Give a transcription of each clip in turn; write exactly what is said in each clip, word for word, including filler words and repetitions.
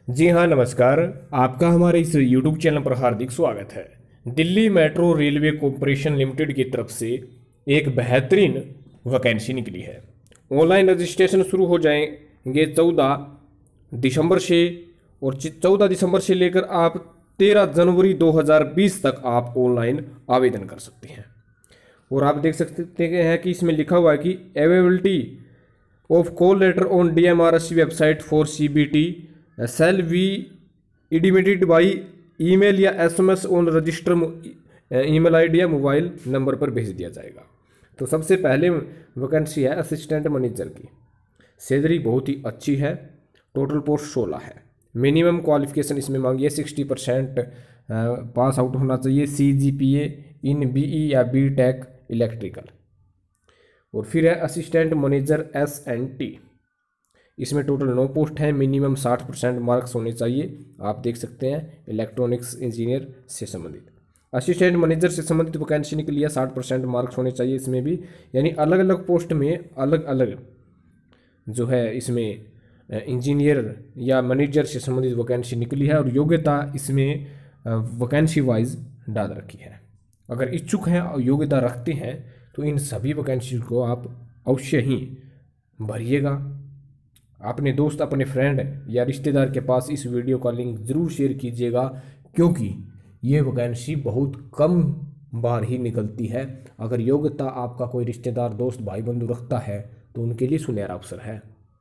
जी हाँ, नमस्कार। आपका हमारे इस यूट्यूब चैनल पर हार्दिक स्वागत है। Delhi metro railway corporation limited की तरफ से एक बेहतरीन वैकेंसी निकली है। ऑनलाइन रजिस्ट्रेशन शुरू हो जाएंगे चौदह दिसंबर से, और चौदह दिसंबर से लेकर आप तेरह जनवरी दो हज़ार बीस तक आप ऑनलाइन आवेदन कर सकते हैं। और आप देख सकते हैं कि इसमें लिखा हुआ है कि availability of call letter on D M R S website for C B T cell be intimated by email या SMS on register email ID या मोबाइल नंबर पर भेज दिया जाएगा। तो सबसे पहले वैकेंसी है असिस्टेंट मैनेजर की। सैलरी बहुत ही अच्छी है। टोटल पोस्ट सोलह है। मिनिमम क्वालिफिकेशन इसमें मांगी है सिक्सटी परसेंट पास आउट होना चाहिए सी G P A in B E या बी टेक इलेक्ट्रिकल। और फिर है assistant manager S N T. इसमें टोटल नौ पोस्ट हैं। मिनिमम साठ परसेंट मार्क्स होने चाहिए। आप देख सकते हैं इलेक्ट्रॉनिक्स इंजीनियर से संबंधित असिस्टेंट मैनेजर से संबंधित वैकेंसी निकली है। साठ परसेंट मार्क्स होने चाहिए इसमें भी, यानी अलग अलग पोस्ट में अलग अलग जो है इसमें इंजीनियर या मैनेजर से संबंधित वैकेंसी निकली है। और योग्यता इसमें वैकेंसी वाइज डाल रखी है। अगर इच्छुक हैं और योग्यता रखते हैं तो इन सभी वैकेंसी को आप अवश्य ही भरिएगा। अपने दोस्त, अपने फ्रेंड या रिश्तेदार के पास इस वीडियो का लिंक ज़रूर शेयर कीजिएगा, क्योंकि ये वैकेंसी बहुत कम बार ही निकलती है। अगर योग्यता आपका कोई रिश्तेदार, दोस्त, भाई बंधु रखता है तो उनके लिए सुनहरा अवसर है।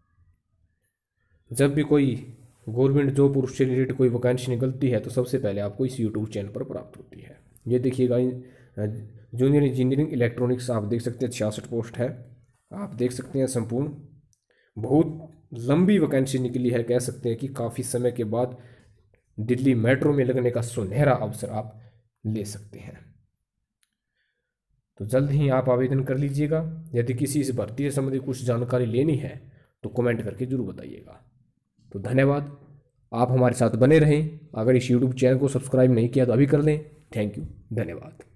जब भी कोई गवर्नमेंट जॉब और उससे रिलेटेड कोई वैकेंसी निकलती है तो सबसे पहले आपको इस यूट्यूब चैनल पर प्राप्त होती है। ये देखिएगा, जूनियर इंजीनियरिंग इलेक्ट्रॉनिक्स आप देख सकते हैं छियासठ पोस्ट है। आप देख सकते हैं संपूर्ण बहुत लंबी वैकेंसी निकली है। कह सकते हैं कि काफ़ी समय के बाद दिल्ली मेट्रो में लगने का सुनहरा अवसर आप ले सकते हैं। तो जल्द ही आप आवेदन कर लीजिएगा। यदि किसी इस भर्ती से संबंधित कुछ जानकारी लेनी है तो कमेंट करके जरूर बताइएगा। तो धन्यवाद, आप हमारे साथ बने रहें। अगर इस यूट्यूब चैनल को सब्सक्राइब नहीं किया तो अभी कर लें। थैंक यू, धन्यवाद।